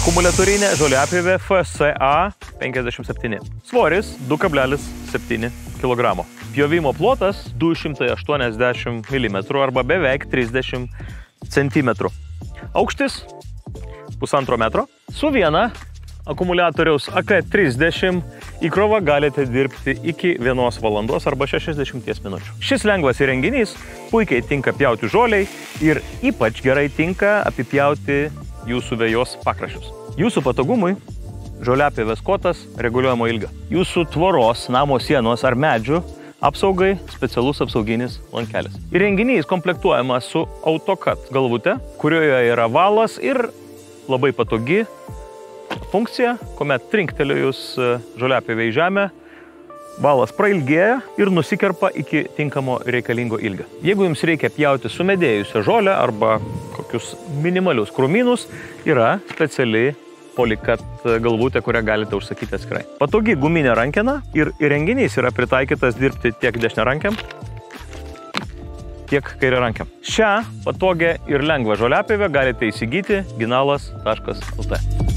Akumuliatorinė žoliapjovė FSA 57. Svoris 2,7 kg. Pjovimo plotas 280 mm arba beveik 30 cm. Aukštis 1,5 metro. Su viena akumuliatoriaus AK30 įkrova galite dirbti iki 1 valandos arba 60 minučių. Šis lengvas įrenginys puikiai tinka pjauti žoliai ir ypač gerai tinka apipjauti jūsų vejos pakraščius. Jūsų patogumui žoliapjovės kotas reguliuojamo ilgio. Jūsų tvoros, namo sienos ar medžių apsaugai specialus apsauginis lankelis. Įrenginys komplektuojamas su AutoCut galvute, kurioje yra valas ir labai patogi funkcija, kuomet trinktelėjus žoliapjovę į žemę, valas prailgėja ir nusikerpa iki tinkamo reikalingo ilgio. Jeigu jums reikia pjauti sumedėjusią žolę arba kokius minimalius krūmynus, yra speciali Polycut galvutė, kurią galite užsakyti atskirai. Patogi guminė rankena ir įrenginys yra pritaikytas dirbti tiek dešiniarankiam, tiek kairiarankiam. Šią patogią ir lengvą žoliapjovę galite įsigyti ginalas.lt.